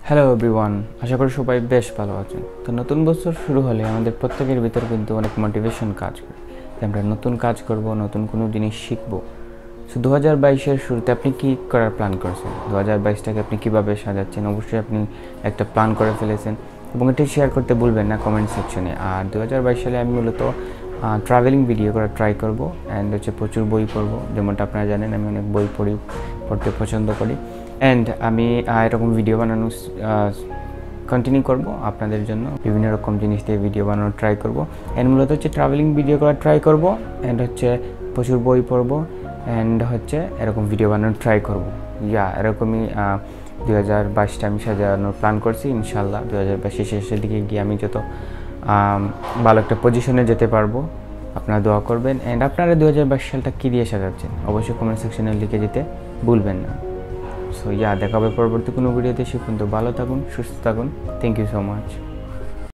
Hello everyone, আশা করি সবাই বেশ ভালো আছেন। তো নতুন বছর শুরু হলে আমাদের প্রত্যেকের ভিতর কিন্তু অনেক মোটিভেশন কাজ করে যে আমরা নতুন কাজ করব, নতুন কোনো জিনিস শিখব। সো 2022-এর শুরুতে আপনি কী করার প্ল্যান করেছেন? 2022টাকে আপনি কীভাবে সাজাচ্ছেন? অবশ্যই আপনি একটা প্ল্যান করে ফেলেছেন এবং এটি শেয়ার করতে ভুলবেন না কমেন্ট সেকশনে। আর 2022 সালে আমি মূলত ট্রাভেলিং ভিডিও করা ট্রাই করব অ্যান্ড প্রচুর বই পড়ব। যেমনটা আপনারা জানেন আমি অনেক বই পড়তে পছন্দ করি অ্যান্ড আমি এরকম ভিডিও বানানো কন্টিনিউ করব আপনাদের জন্য। বিভিন্ন রকম জিনিস দিয়ে ভিডিও বানানোর ট্রাই করব অ্যান্ড মূলত ট্রাভেলিং ভিডিও করা ট্রাই করব অ্যান্ড প্রচুর বই পড়ব অ্যান্ড এরকম ভিডিও বানানোর ট্রাই করব। এরকমই 2022টা আমি সাজানোর প্ল্যান করছি। ইনশাল্লাহ 2022 শেষের দিকে গিয়ে আমি যত ভালো একটা পজিশনে যেতে পারবো। আপনারা দোয়া করবেন অ্যান্ড আপনারা 2022 সালটা কী দিয়ে সাজাচ্ছেন অবশ্যই কমেন্ট সেকশনে লিখে যেতে ভুলবেন না। সো দেখা হবে পরবর্তী কোনো ভিডিওতে। সে পর্যন্ত ভালো থাকুন, সুস্থ থাকুন। Thank you so much.